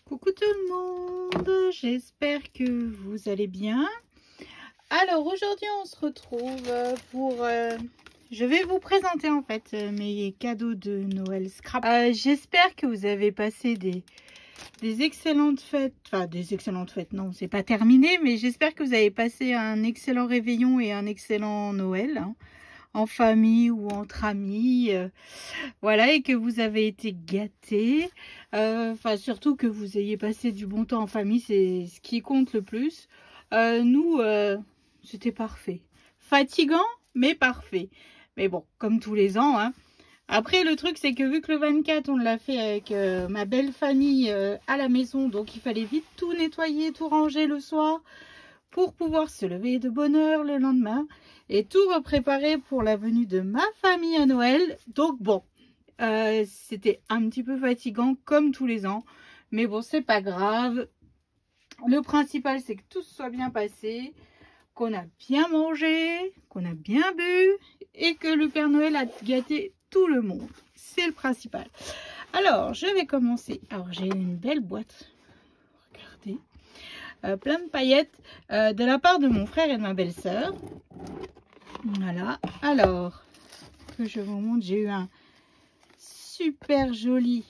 Coucou tout le monde, j'espère que vous allez bien. Alors aujourd'hui on se retrouve pour... je vais vous présenter en fait mes cadeaux de Noël Scrap. J'espère que vous avez passé des excellentes fêtes. Enfin des excellentes fêtes, non c'est pas terminé. Mais j'espère que vous avez passé un excellent réveillon et un excellent Noël. Hein, en famille ou entre amis, voilà, et que vous avez été gâtés, enfin surtout que vous ayez passé du bon temps en famille, c'est ce qui compte le plus. Nous, c'était parfait, fatigant mais parfait, mais bon, comme tous les ans, hein. Après le truc c'est que vu que le 24 on l'a fait avec ma belle famille à la maison, donc il fallait vite tout nettoyer, tout ranger le soir pour pouvoir se lever de bonne heure le lendemain et tout repréparer pour la venue de ma famille à Noël. Donc bon, c'était un petit peu fatigant comme tous les ans, mais bon, c'est pas grave. Le principal, c'est que tout se soit bien passé, qu'on a bien mangé, qu'on a bien bu et que le Père Noël a gâté tout le monde. C'est le principal. Alors, je vais commencer. Alors, j'ai une belle boîte. Regardez. Plein de paillettes de la part de mon frère et de ma belle-sœur. Voilà. Alors, que je vous montre, j'ai eu un super joli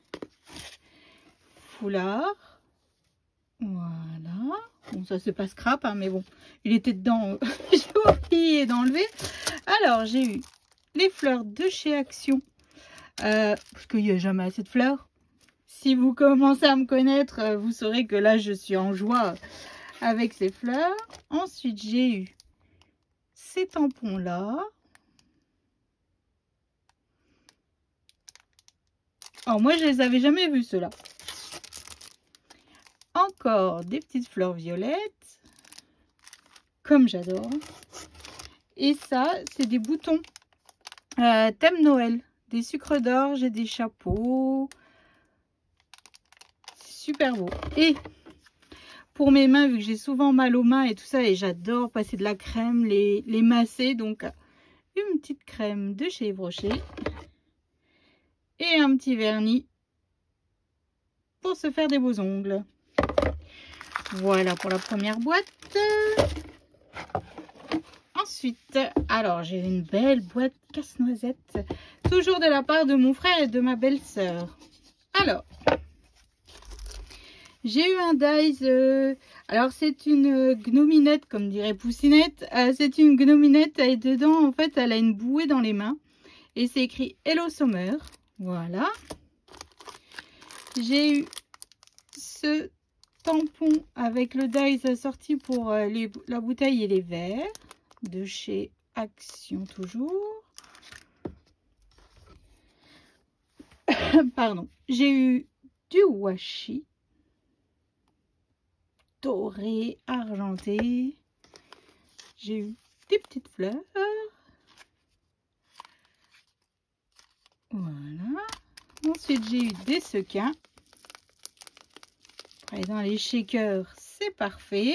foulard. Voilà. Bon, ça c'est pas scrap, hein, mais bon, il était dedans. J'ai oublié d'enlever. Alors, j'ai eu les fleurs de chez Action. Parce qu'il n'y a jamais assez de fleurs. Si vous commencez à me connaître, vous saurez que là, je suis en joie avec ces fleurs. Ensuite, j'ai eu ces tampons-là. Oh, moi, je les avais jamais vus, ceux-là. Encore des petites fleurs violettes. Comme j'adore. Et ça, c'est des boutons. Thème Noël. Des sucres d'orge et des chapeaux. Super beau. Et pour mes mains, vu que j'ai souvent mal aux mains et tout ça, et j'adore passer de la crème, les masser. Donc, une petite crème de chez Yves Rocher. Et un petit vernis pour se faire des beaux ongles. Voilà pour la première boîte. Ensuite, alors j'ai une belle boîte casse-noisette. Toujours de la part de mon frère et de ma belle-sœur. Alors, j'ai eu un Dies. Alors c'est une gnominette, comme dirait Poussinette. C'est une gnominette et dedans, en fait, elle a une bouée dans les mains. Et c'est écrit Hello Summer. Voilà. J'ai eu ce tampon avec le Dies sorti pour la bouteille et les verres. De chez Action toujours. Pardon. J'ai eu du washi. Doré, argenté. J'ai eu des petites fleurs. Voilà. Ensuite, j'ai eu des sequins. Après, dans les shakers, c'est parfait.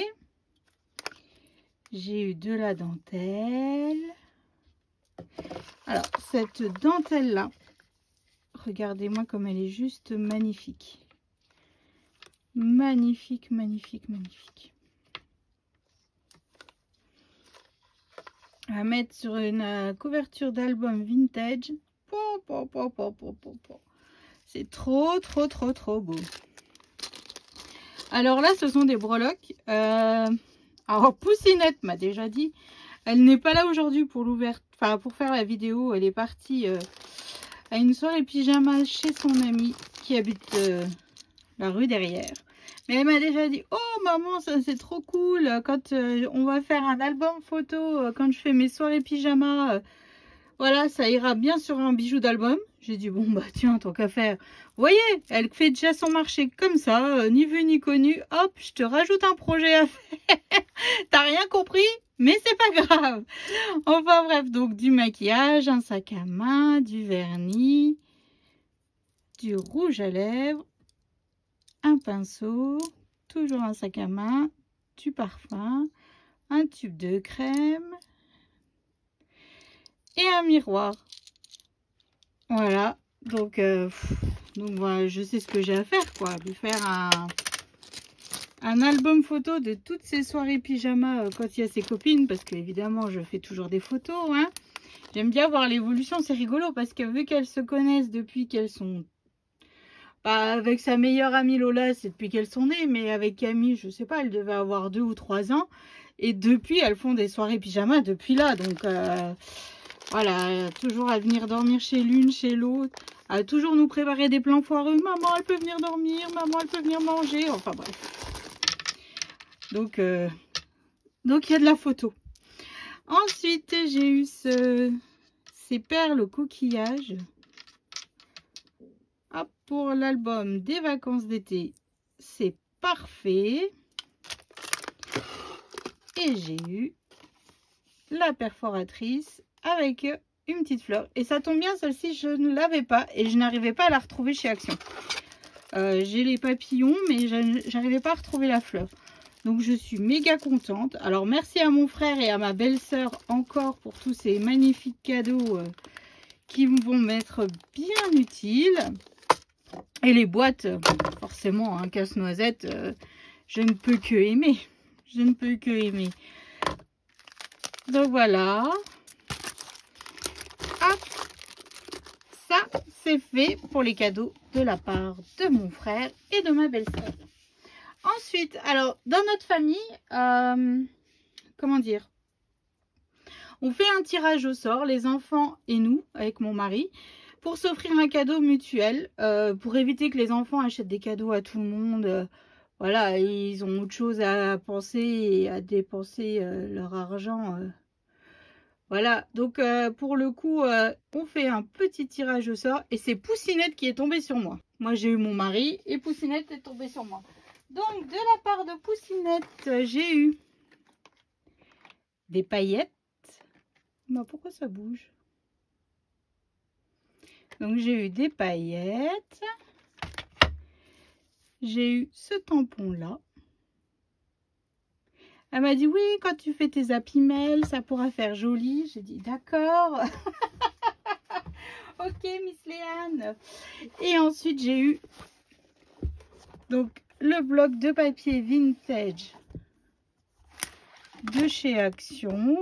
J'ai eu de la dentelle. Alors, cette dentelle-là, regardez-moi comme elle est juste magnifique. Magnifique, magnifique, magnifique. À mettre sur une couverture d'album vintage. C'est trop, trop, trop, trop beau. Alors là, ce sont des breloques. Alors, Poussinette m'a déjà dit. Elle n'est pas là aujourd'hui pour l'ouverture, enfin pour faire la vidéo. Elle est partie à une soirée pyjama chez son amie qui habite la rue derrière. Mais elle m'a déjà dit, oh maman, ça c'est trop cool. Quand on va faire un album photo, quand je fais mes soirées pyjama, voilà, ça ira bien sur un bijou d'album. J'ai dit, bon bah tiens, tant qu'à faire. Vous voyez, elle fait déjà son marché comme ça, ni vu ni connu. Hop, je te rajoute un projet à faire. T'as rien compris, mais c'est pas grave. Enfin bref, donc du maquillage, un sac à main, du vernis, du rouge à lèvres, un pinceau, toujours un sac à main, du parfum, un tube de crème et un miroir. Voilà, donc Donc voilà, je sais ce que j'ai à faire, quoi. Lui faire un album photo de toutes ces soirées pyjama quand il y a ses copines, parce que évidemment je fais toujours des photos, hein. J'aime bien voir l'évolution, c'est rigolo, parce que vu qu'elles se connaissent depuis qu'elles sont... Bah, avec sa meilleure amie Lola, c'est depuis qu'elles sont nées, mais avec Camille, je sais pas, elle devait avoir 2 ou 3 ans. Et depuis, elles font des soirées pyjama depuis là. Donc, voilà, toujours à venir dormir chez l'une, chez l'autre. À toujours nous préparer des plans foireux. Maman, elle peut venir dormir. Maman, elle peut venir manger. Enfin, bref. Donc, il y a de la photo. Ensuite, j'ai eu ces perles au coquillage. Hop, pour l'album des vacances d'été, c'est parfait. Et j'ai eu la perforatrice avec une petite fleur. Et ça tombe bien, celle-ci, je ne l'avais pas et je n'arrivais pas à la retrouver chez Action. J'ai les papillons, mais j'arrivais pas à retrouver la fleur. Donc, je suis méga contente. Alors, merci à mon frère et à ma belle-sœur encore pour tous ces magnifiques cadeaux qui vont m'être bien utiles. Et les boîtes, forcément, un casse-noisette, je ne peux que aimer. Je ne peux que aimer. Donc voilà. Hop. Ça, c'est fait pour les cadeaux de la part de mon frère et de ma belle-sœur. Ensuite, alors, dans notre famille, comment dire, on fait un tirage au sort, les enfants et nous, avec mon mari, pour s'offrir un cadeau mutuel, pour éviter que les enfants achètent des cadeaux à tout le monde. Voilà, ils ont autre chose à penser et à dépenser leur argent. Voilà, donc pour le coup, on fait un petit tirage au sort et c'est Poussinette qui est tombée sur moi. Moi, j'ai eu mon mari et Poussinette est tombée sur moi. Donc, de la part de Poussinette, j'ai eu des paillettes. Bah, pourquoi ça bouge? Donc, j'ai eu des paillettes. J'ai eu ce tampon-là. Elle m'a dit, oui, quand tu fais tes Happy Mail, ça pourra faire joli. J'ai dit, d'accord. Ok, Miss Léane. Et ensuite, j'ai eu donc le bloc de papier vintage de chez Action.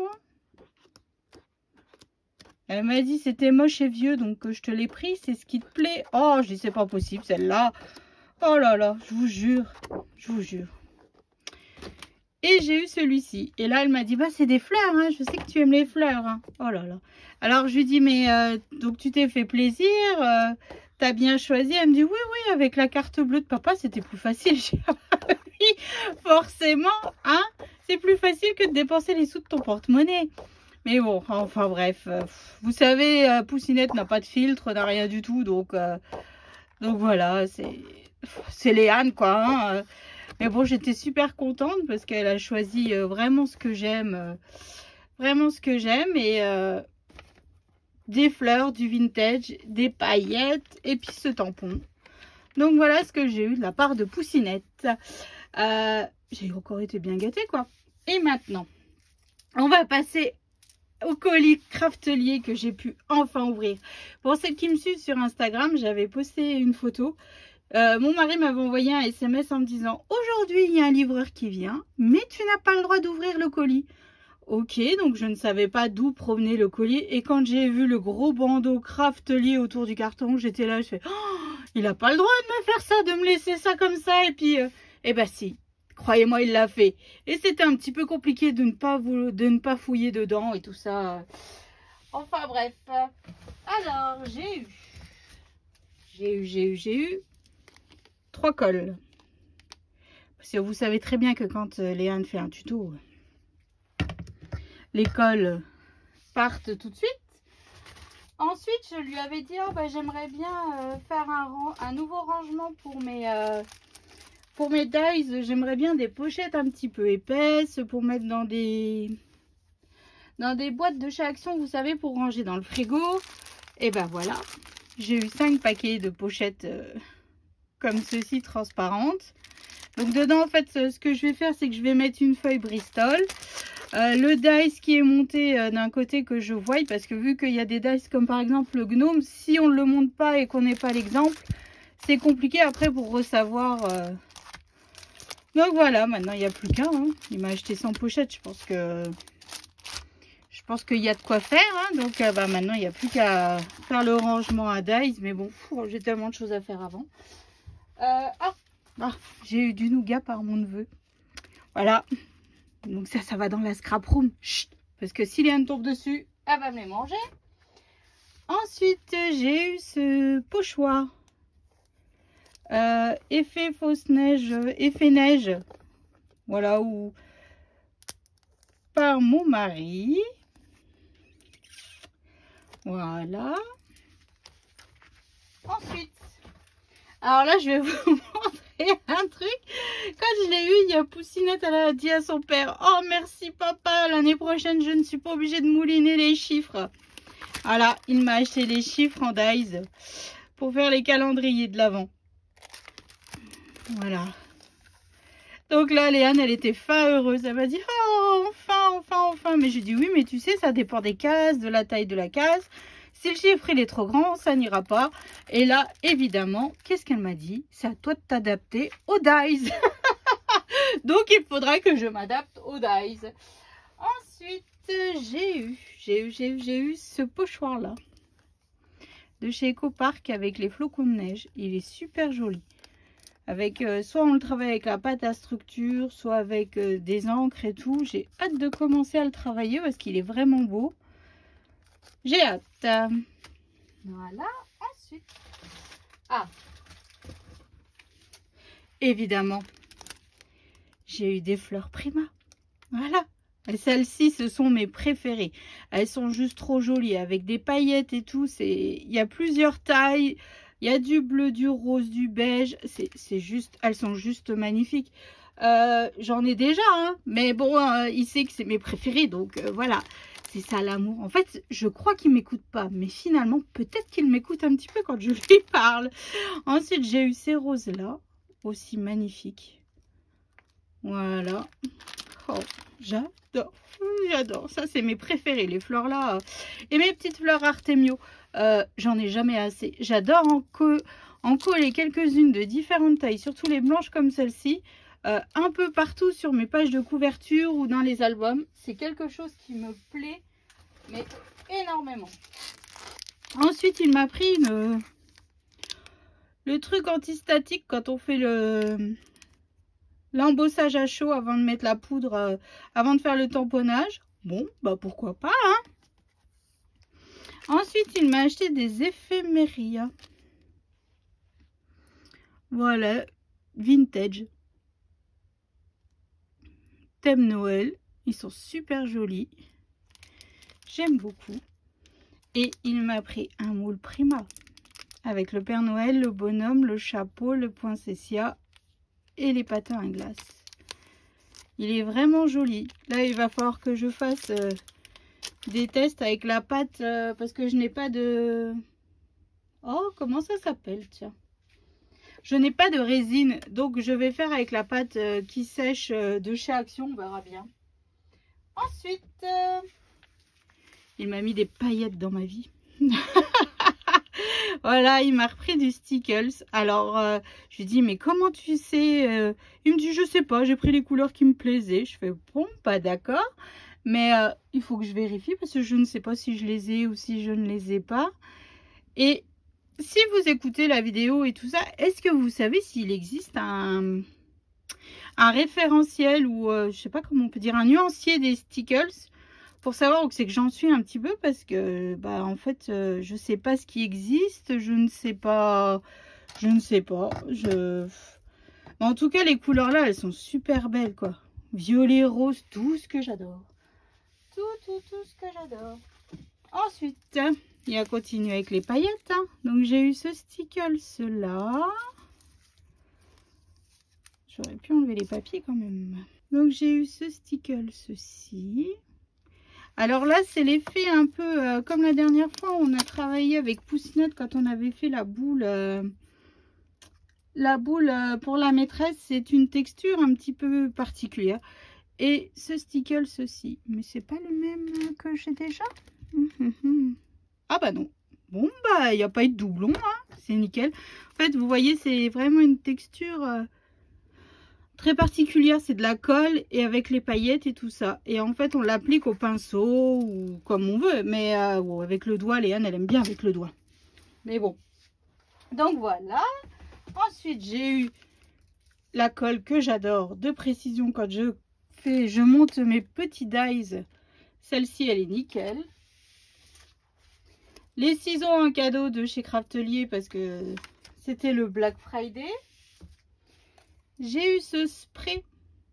Elle m'a dit, c'était moche et vieux, donc je te l'ai pris. C'est ce qui te plaît. Oh, je dis, c'est pas possible, celle-là. Oh là là, je vous jure. Je vous jure. Et j'ai eu celui-ci. Et là, elle m'a dit, bah c'est des fleurs, hein. Je sais que tu aimes les fleurs. Hein. Oh là là. Alors, je lui dis, mais donc tu t'es fait plaisir, t'as bien choisi. Elle me dit, oui, oui, avec la carte bleue de papa, c'était plus facile. Oui, forcément, hein. C'est plus facile que de dépenser les sous de ton porte-monnaie. Mais bon, enfin bref. Vous savez, Poussinette n'a pas de filtre, n'a rien du tout. Donc voilà, c'est Léane, quoi. Hein. Mais bon, j'étais super contente parce qu'elle a choisi vraiment ce que j'aime. Vraiment ce que j'aime. Et des fleurs, du vintage, des paillettes et puis ce tampon. Donc voilà ce que j'ai eu de la part de Poussinette. J'ai encore été bien gâtée, quoi. Et maintenant, on va passer au colis Craftelier que j'ai pu enfin ouvrir. Pour celles qui me suivent sur Instagram, j'avais posté une photo. Mon mari m'avait envoyé un SMS en me disant, aujourd'hui il y a un livreur qui vient, mais tu n'as pas le droit d'ouvrir le colis. Ok, donc je ne savais pas d'où provenait le colis. Et quand j'ai vu le gros bandeau Craftelier autour du carton, j'étais là, je fais, oh, il n'a pas le droit de me faire ça, de me laisser ça comme ça. Et puis, eh ben si, croyez-moi, il l'a fait. Et c'était un petit peu compliqué de ne pas fouiller dedans et tout ça. Enfin bref. Alors, j'ai eu 3 cols. Parce que vous savez très bien que quand Léane fait un tuto, les cols partent tout de suite. Ensuite, je lui avais dit, oh, bah, j'aimerais bien faire un nouveau rangement pour mes dies. J'aimerais bien des pochettes un petit peu épaisses pour mettre dans des boîtes de chez Action, vous savez, pour ranger dans le frigo. Et ben voilà, j'ai eu 5 paquets de pochettes comme ceci, transparentes. Donc dedans, en fait, ce que je vais faire, c'est que je vais mettre une feuille Bristol. Le dice qui est monté d'un côté que je voie, parce que vu qu'il y a des dice comme par exemple le gnome, si on ne le monte pas et qu'on n'est pas l'exemple, c'est compliqué après pour ressavoir. Donc voilà, maintenant il n'y a plus qu'un. Hein. Il m'a acheté 100 pochettes, je pense qu'il y a de quoi faire. Hein. Donc bah, maintenant il n'y a plus qu'à faire le rangement à Dice. Mais bon, j'ai tellement de choses à faire avant. J'ai eu du nougat par mon neveu. Voilà. Donc ça va dans la scrap room. Chut, parce que si Léane tombe dessus, elle va me les manger. Ensuite, j'ai eu ce pochoir. Effet fausse neige, effet neige. Voilà, ou par mon mari. Voilà. Ensuite, alors là, je vais vous montrer un truc. Quand je l'ai eu, il y a Poussinette, elle a dit à son père: oh merci papa, l'année prochaine, je ne suis pas obligée de mouliner les chiffres. Voilà, il m'a acheté les chiffres en Dice pour faire les calendriers de l'Avent. Voilà. Donc là, Léane, elle était fin heureuse. Elle m'a dit: oh, enfin. Mais j'ai dit: oui, mais tu sais, ça dépend des cases, de la taille de la case. Si le chiffre, il est trop grand, ça n'ira pas. Et là, évidemment, qu'est-ce qu'elle m'a dit? C'est à toi de t'adapter au Dice. Donc, il faudra que je m'adapte au Dice. Ensuite, j'ai eu ce pochoir-là. De chez Ecopark avec les flocons de neige. Il est super joli. Avec soit on le travaille avec la pâte à structure, soit avec des encres et tout. J'ai hâte de commencer à le travailler parce qu'il est vraiment beau. J'ai hâte. Voilà. Ensuite, évidemment, j'ai eu des fleurs Prima. Voilà. Et celles-ci, ce sont mes préférées. Elles sont juste trop jolies avec des paillettes et tout. Il y a plusieurs tailles. Il y a du bleu, du rose, du beige. C'est juste, elles sont juste magnifiques. J'en ai déjà, hein, mais bon, il sait que c'est mes préférés, donc voilà. C'est ça l'amour. En fait, je crois qu'il m'écoute pas, mais finalement, peut-être qu'il m'écoute un petit peu quand je lui parle. Ensuite, j'ai eu ces roses-là, aussi magnifiques. Voilà. Oh, j'adore. Ça, c'est mes préférés, les fleurs là. Et mes petites fleurs Artemio. J'en ai jamais assez. J'adore en coller quelques-unes de différentes tailles, surtout les blanches comme celle-ci. Un peu partout sur mes pages de couverture ou dans les albums. C'est quelque chose qui me plaît, mais énormément. Ensuite, il m'a pris le truc antistatique quand on fait l'embossage à chaud avant de mettre la poudre, avant de faire le tamponnage. Bon, bah pourquoi pas, hein. Ensuite, il m'a acheté des éphémérias. Voilà, vintage. Thème Noël. Ils sont super jolis. J'aime beaucoup. Et il m'a pris un moule Prima. Avec le Père Noël, le bonhomme, le chapeau, le poinsettia et les patins à glace. Il est vraiment joli. Là, il va falloir que je fasse des tests avec la pâte parce que je n'ai pas de... Oh, comment ça s'appelle, tiens. Je n'ai pas de résine, donc je vais faire avec la pâte qui sèche de chez Action, on verra bien. Ensuite, il m'a mis des paillettes dans ma vie. Voilà, il m'a repris du Stickles. Alors, je lui dis, mais comment tu sais? Il me dit, je sais pas, j'ai pris les couleurs qui me plaisaient. Je fais, bon, pas d'accord. Mais il faut que je vérifie parce que je ne sais pas si je les ai ou si je ne les ai pas. Et si vous écoutez la vidéo et tout ça, est-ce que vous savez s'il existe un référentiel ou, je sais pas comment on peut dire, un nuancier des Stickles? Pour savoir où c'est que j'en suis un petit peu parce que bah en fait je sais pas ce qui existe, je ne sais pas. Mais en tout cas les couleurs là elles sont super belles quoi. Violet, rose, tout ce que j'adore. Tout ce que j'adore. Ensuite il a continué avec les paillettes, hein. Donc j'ai eu ce Stickles là. J'aurais pu enlever les papiers quand même. Donc j'ai eu ce Stickles ci. Alors là, c'est l'effet un peu comme la dernière fois, on a travaillé avec Poussinette quand on avait fait la boule pour la maîtresse. C'est une texture un petit peu particulière. Et ce Stickles aussi. Mais c'est pas le même que j'ai déjà. Ah bah non. Bon bah, il n'y a pas eu de doublon, hein. c'est nickel. En fait, vous voyez, c'est vraiment une texture très particulière. C'est de la colle et avec les paillettes et tout ça. Et en fait, on l'applique au pinceau ou comme on veut. Mais bon, avec le doigt, Léane, elle aime bien avec le doigt. Mais bon. Donc voilà. Ensuite, j'ai eu la colle que j'adore de Précision quand je monte mes petits dies. Celle-ci, elle est nickel. Les ciseaux en cadeau de chez Craftelier parce que c'était le Black Friday. J'ai eu ce spray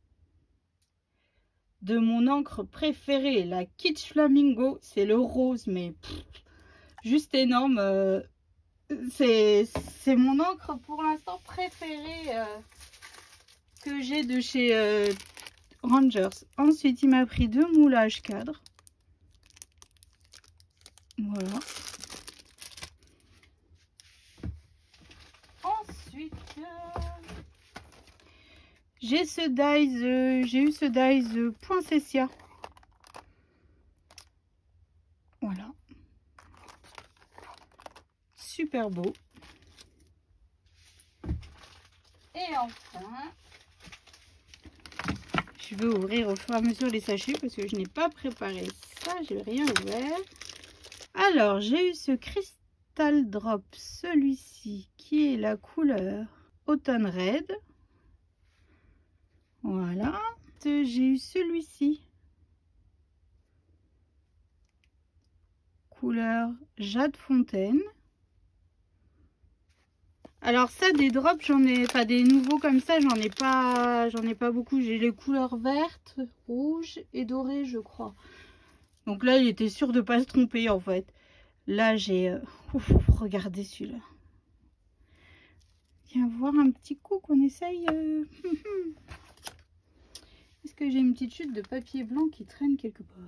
de mon encre préférée, la Kitsch Flamingo. C'est le rose, mais juste énorme. C'est mon encre pour l'instant préférée que j'ai de chez Rangers. Ensuite, il m'a pris 2 moulages cadres. Voilà. Ensuite, j'ai ce dies, j'ai eu ce dies Poinsettia. Voilà. Super beau. Et enfin, je vais ouvrir au fur et à mesure les sachets parce que je n'ai pas préparé ça, j'ai rien ouvert. Alors, j'ai eu ce Crystal Drop, celui-ci qui est la couleur Autumn Red. Voilà. J'ai eu celui-ci, couleur Jade Fontaine. Alors ça, des drops, j'en ai pas des nouveaux comme ça, j'en ai pas beaucoup. J'ai les couleurs vertes, rouges et dorées, je crois. Donc là, il était sûr de pas se tromper en fait. Là, j'ai regardez celui-là. Viens voir un petit coup qu'on essaye. Est-ce que j'ai une petite chute de papier blanc qui traîne quelque part?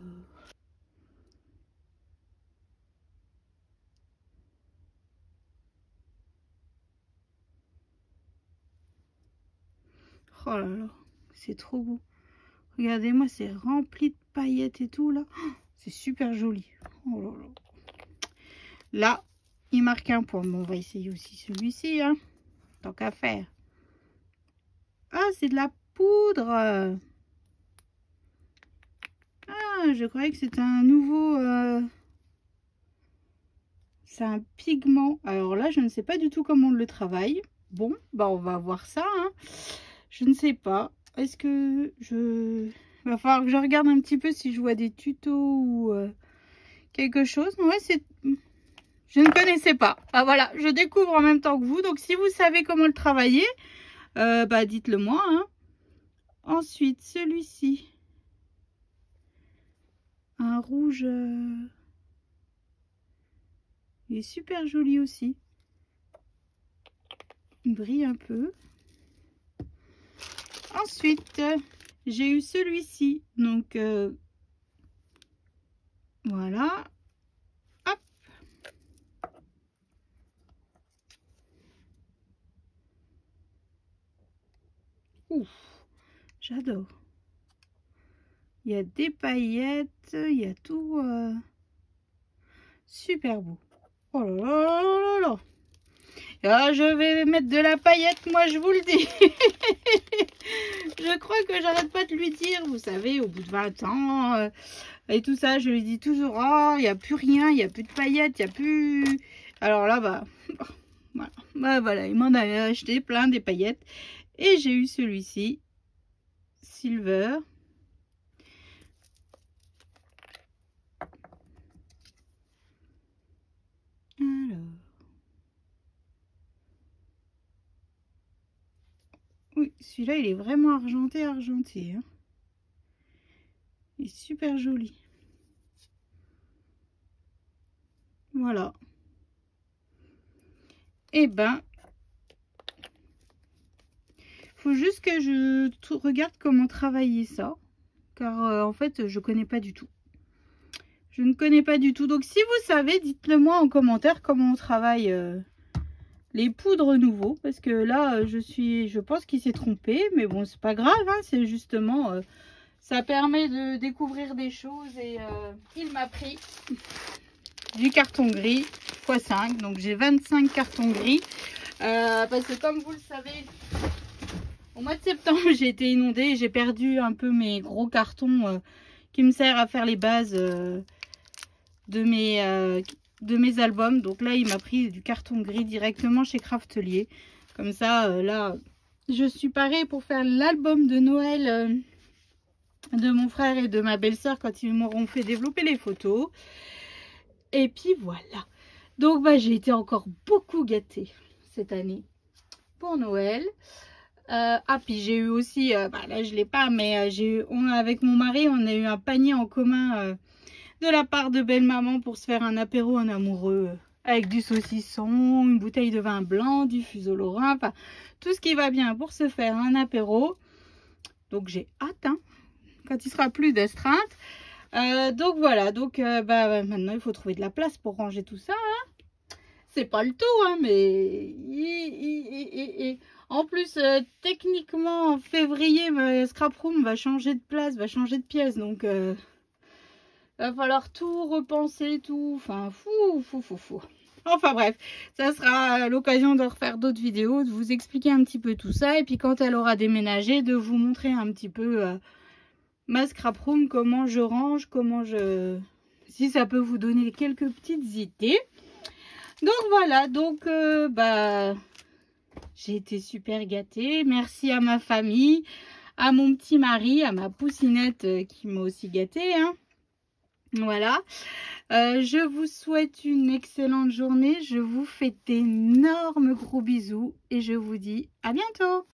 Oh là là, c'est trop beau. Regardez-moi, c'est rempli de paillettes et tout là. Oh, c'est super joli. Oh là là. Là, il marque un point. Bon, on va essayer aussi celui-ci, hein. Tant qu'à faire. Ah, c'est de la poudre. Ah, je croyais que c'était un nouveau... C'est un pigment. Alors là, je ne sais pas du tout comment on le travaille. Bon, bah on va voir ça, hein. Je ne sais pas. Est-ce que je... Il va falloir que je regarde un petit peu si je vois des tutos ou quelque chose. Ouais, c'est... Je ne connaissais pas. Ah voilà, je découvre en même temps que vous. Donc si vous savez comment le travailler, bah dites-le moi, hein. Ensuite, celui-ci. Un rouge... Il est super joli aussi. Il brille un peu. Ensuite, j'ai eu celui-ci. Donc, voilà. Hop. Ouf, j'adore. Il y a des paillettes, il y a tout. Super beau. Oh là là là là. Ah, je vais mettre de la paillette, moi je vous le dis. Je crois que j'arrête pas de lui dire, vous savez, au bout de 20 ans et tout ça, je lui dis toujours, oh, il n'y a plus rien, il n'y a plus de paillettes, il n'y a plus... Alors là, bah, voilà. Bah, voilà, il m'en a acheté plein des paillettes. Et j'ai eu celui-ci, Silver. Alors... Oui, celui-là, il est vraiment argenté. Hein. Il est super joli. Voilà. Et ben, faut juste que je regarde comment travailler ça. Car en fait, je connais pas du tout. Je ne connais pas du tout. Donc, si vous savez, dites-le moi en commentaire comment on travaille les poudres nouveaux. Parce que là, je pense qu'il s'est trompé. Mais bon, c'est pas grave. Hein, c'est justement... ça permet de découvrir des choses. Et il m'a pris du carton gris x 5. Donc j'ai 25 cartons gris. Parce que comme vous le savez, au mois de septembre, j'ai été inondée et j'ai perdu un peu mes gros cartons qui me servent à faire les bases de mes albums. Donc là, il m'a pris du carton gris directement chez Craftelier. Comme ça, là, je suis parée pour faire l'album de Noël de mon frère et de ma belle-sœur quand ils m'auront fait développer les photos. Et puis voilà. Donc bah, j'ai été encore beaucoup gâtée cette année pour Noël. Puis j'ai eu aussi, là je l'ai pas, mais avec mon mari, on a eu un panier en commun de la part de belle-maman pour se faire un apéro en amoureux avec du saucisson, une bouteille de vin blanc, du fuseau lorrain, enfin tout ce qui va bien pour se faire un apéro. Donc j'ai hâte, hein, quand il sera plus d'astreinte. Donc voilà, donc maintenant il faut trouver de la place pour ranger tout ça, hein. C'est pas le tout, hein, mais en plus techniquement en février, ma scrap room va changer de place, va changer de pièce, donc va falloir tout repenser, tout, enfin fou. Enfin bref, ça sera l'occasion de refaire d'autres vidéos, de vous expliquer un petit peu tout ça, et puis quand elle aura déménagé, de vous montrer un petit peu ma scrap room, comment je range, si ça peut vous donner quelques petites idées. Donc voilà, donc j'ai été super gâtée. Merci à ma famille, à mon petit mari, à ma poussinette qui m'a aussi gâtée, hein. Voilà. Je vous souhaite une excellente journée. Je vous fais d'énormes gros bisous et je vous dis à bientôt.